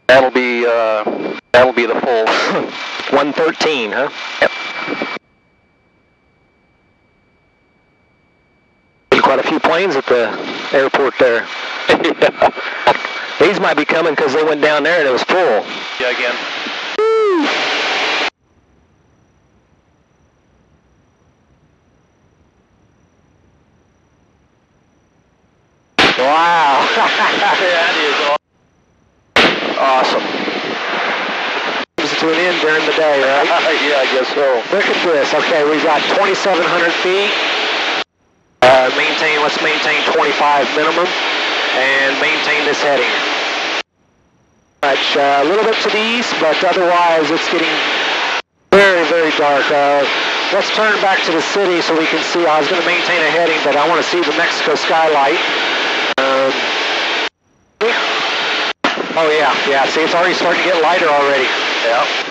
That'll be the full 113, huh? Yep. Quite a few planes at the airport there. Yeah. These might be coming because they went down there and it was full. Yeah, again. Woo! Wow. That is awesome. Comes to an end during the day, right? Yeah, I guess so. Look at this. Okay, we've got 2,700 feet. Let's maintain 25 minimum and maintain this heading. A little bit to the east, but otherwise it's getting very, very dark. Let's turn back to the city so we can see. I was going to maintain a heading, but I want to see the Mexico skylight. Oh yeah, see, it's already starting to get lighter already. Yeah.